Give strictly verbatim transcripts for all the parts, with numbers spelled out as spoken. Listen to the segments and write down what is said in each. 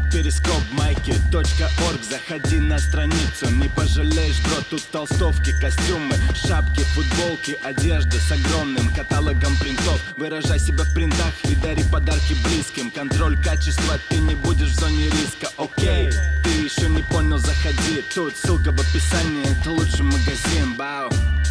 перископ, майки, точка орг. Заходи на страницу, не пожалеешь, бро. Тут толстовки, костюмы, шапки, футболки, одежда с огромным каталогом принтов. Выражай себя в принтах и дари подарки близким. Контроль качества, ты не будешь в зоне риска. Окей, ты еще не понял, заходи. Тут ссылка в описании, это лучший магазин. Бау.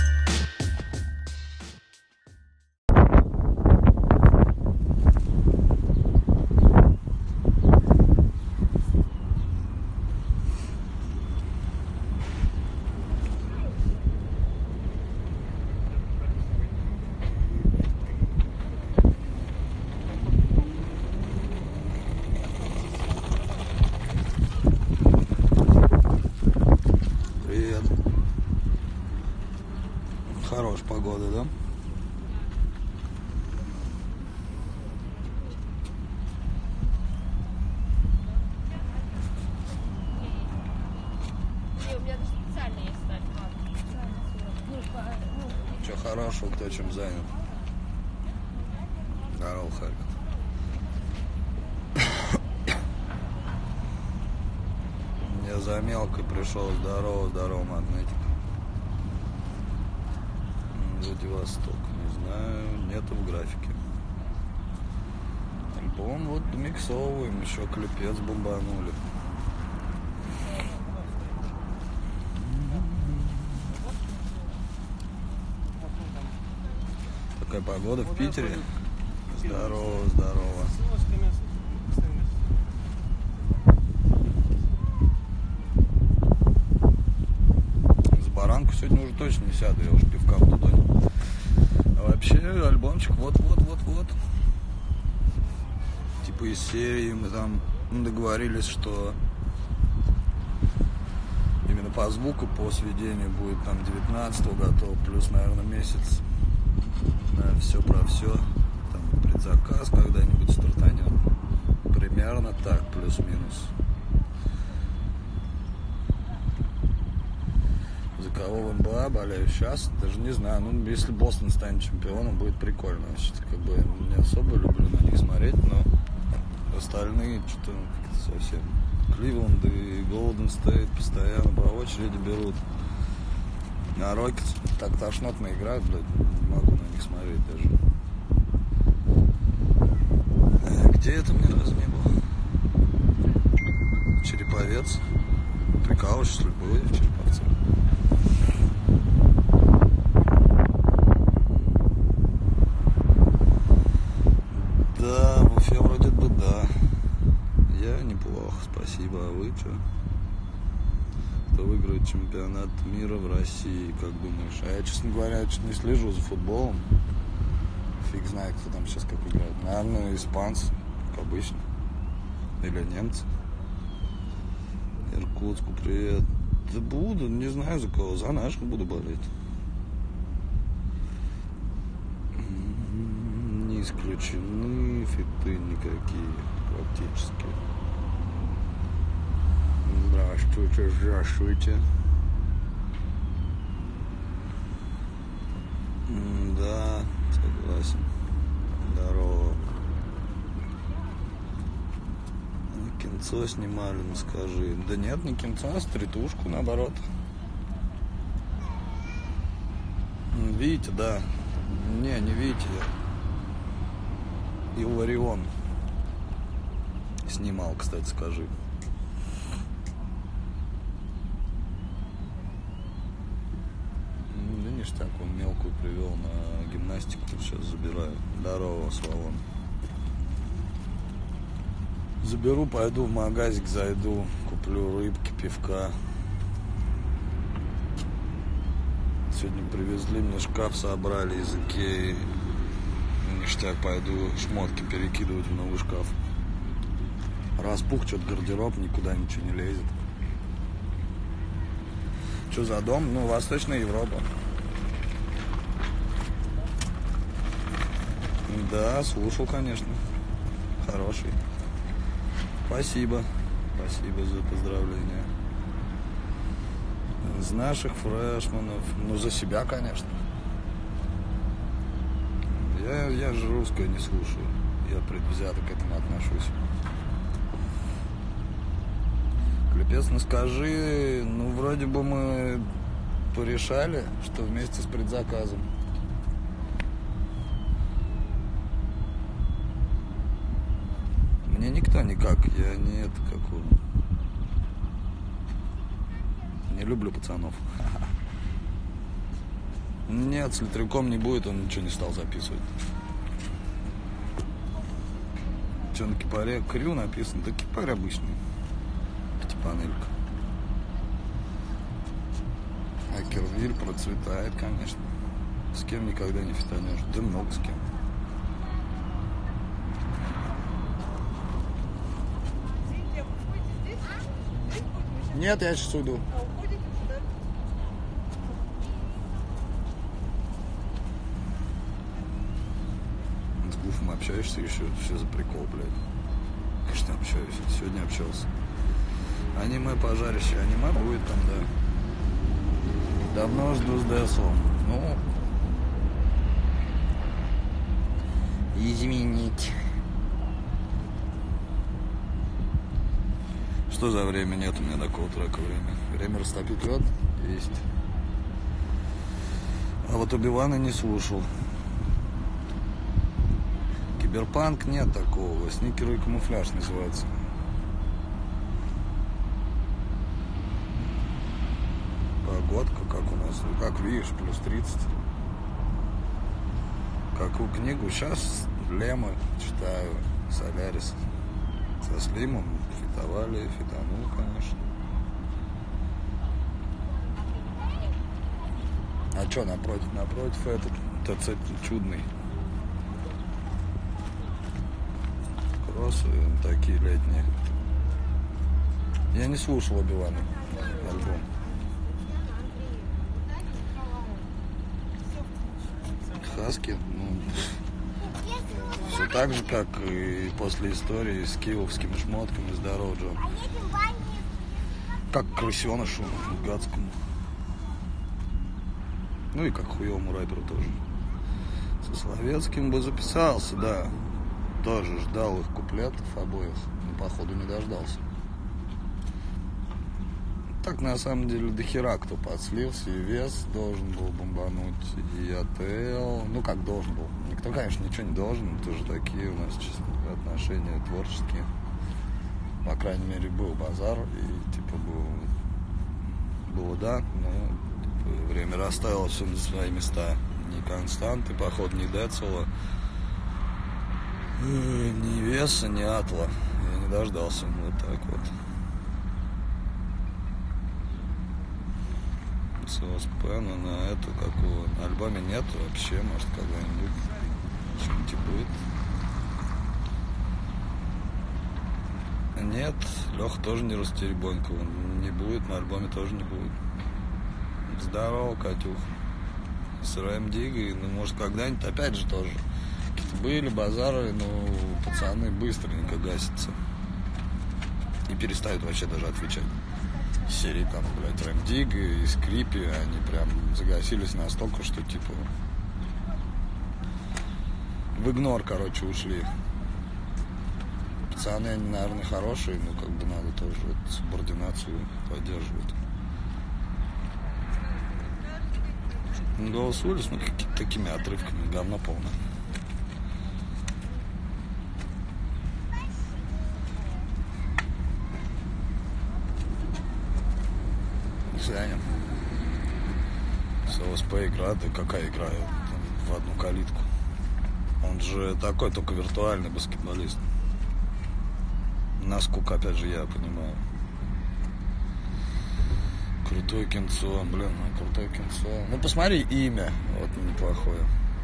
Хорош погода, да? У меня даже специально есть стать. Че хорошего, кто чем занят? Здорово, Харьков. Я за мелкой пришел. Здорово, здорово, магнетик. Владивосток, не знаю, нету в графике. Альбом вот миксовываем, еще клепец бомбанули. Такая погода в Питере. Здорово, здорово. За баранку сегодня уже точно не сяду, я уже пивка в тудоне. А вообще альбомчик вот-вот-вот-вот. Типа из серии мы там договорились, что именно по звуку, по сведению будет там девятнадцатого готов, плюс, наверное, месяц на все про все. Там предзаказ когда-нибудь стартанет. Примерно так, плюс-минус. За кого в эн бэ а болею сейчас, даже не знаю. Ну, если Бостон станет чемпионом, будет прикольно. Вообще, как бы не особо люблю на них смотреть, но остальные что-то совсем. Кливленд и Голден Стейт постоянно по очереди берут. А Рокетс так тошнотно играют, блядь, не могу на них смотреть даже. Где это мне раз не было? Череповец. Прикалываешься, что ли, был я в Череповце? Да, в Уфе вроде бы да. Я неплохо, спасибо. А вы что? Кто выиграет чемпионат мира в России, как думаешь? А я, честно говоря, честно не слежу за футболом. Фиг знает, кто там сейчас как играет. Наверное, испанцы, как обычно. Или немцы. Иркутску привет. Да буду, не знаю за кого. За наших буду болеть. Не исключены фиты никакие практически. Здравствуйте, здравствуйте. Да, согласен. Здорово. Кинцо снимали, ну скажи. Да нет, не кинцо, а стритушку, наоборот. Витя, да. Не, не Витя. Илларион снимал, кстати, скажи. Да ништяк, он мелкую привел на гимнастику, сейчас забираю. Здорово, Свалон. Заберу, пойду в магазик, зайду, куплю рыбки, пивка. Сегодня привезли мне шкаф, собрали из Икеи. Ништяк, пойду шмотки перекидывать в новый шкаф. Распух что-то гардероб, никуда ничего не лезет. Что за дом? Ну, Восточная Европа. Да, слушал, конечно. Хороший. Спасибо. Спасибо за поздравления. Из наших фрешманов. Ну, за себя, конечно. Я, я же русское не слушаю. Я предвзято к этому отношусь. Клепец, ну скажи, ну вроде бы мы порешали, что вместе с предзаказом. Мне никто никак, я не это какого. Не люблю пацанов. Нет, с Литрюком не будет, он ничего не стал записывать. Что на кипаре? Крю написано. Да кипарь обычный. Пятипанелька. А Кервиль процветает, конечно. С кем никогда не фитонешь. Да много с кем. Нет, я сейчас уйду. С Гуфом общаешься еще? Все за прикол, блядь. Конечно, общаюсь. Сегодня общался. Аниме пожарище. Аниме будет там, да. Давно жду с Десом. Ну, извините. Что за время? Нет у меня такого трека время. Время растопить лед? Есть. А вот Оби-Вана не слушал. Киберпанк нет такого. Сникеры и камуфляж называется. Погодка, как у нас. Ну, как видишь, плюс тридцать. Какую книгу? Сейчас Лема читаю. Солярис. Со Слимом фитовали, фитанул, конечно. А что напротив? Напротив этот ТЦ чудный. Кроссы такие летние. Я не слушал Оби-Вана альбом. Хаски, ну, все так же, как и после истории с киевскими шмотками здоров, Джон. Как крысенышу гадскому. Ну и как хуевому рэперу тоже. Со Словецким бы записался, да. Тоже ждал их куплетов обоих, но походу не дождался. Так на самом деле дохера кто подслился, и Вес должен был бомбануть, и АТЛ, ну как должен был. Никто, конечно, ничего не должен, тоже такие у нас честно, отношения творческие. По крайней мере, был базар, и типа был, было да, но типа, время расставило все на свои места. Ни Константы, походу, ни Децела, ни Веса, ни Атла. Я не дождался, вот так вот. Соспена на эту, какого на альбоме нету вообще, может когда-нибудь что-нибудь будет. Нет, Леха тоже не растеребонькал, не будет, на альбоме тоже не будет. Здорово, Катюх. С рэм Дигой, ну может когда-нибудь опять же тоже. Какие-то были базары, но пацаны быстренько гасятся. И перестают вообще даже отвечать. Серии там, блядь, рэм Дига и Скрипи, они прям загасились настолько, что типа в игнор, короче, ушли. Пацаны, они, наверное, хорошие, но как бы надо тоже эту субординацию поддерживать. Голос Улис, ну, какими-то такими отрывками, говно полное. Саня. СОСП игра, да какая игра? Там, в одну калитку. Он же такой, только виртуальный баскетболист. Насколько, опять же, я понимаю. Крутое кинцо, блин, ну, крутое кинцо. Ну, посмотри, имя, вот, неплохое.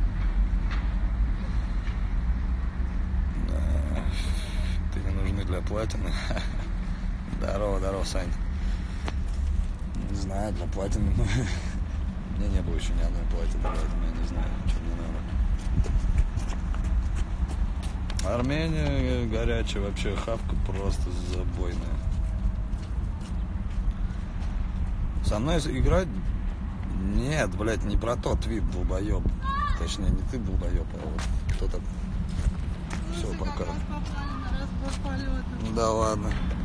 Да. Ты не нужны для платины. Здорово, здорово, Сань. Не знаю, для платины. Мне не было еще ни одной платины, поэтому я не знаю, что мне надо. Армения горячая, вообще хавка просто забойная. Со мной играть? Нет, блядь, не про тот вид, долбоеб. Точнее, не ты долбоеб, а вот кто-то. Все, пока. Да ладно.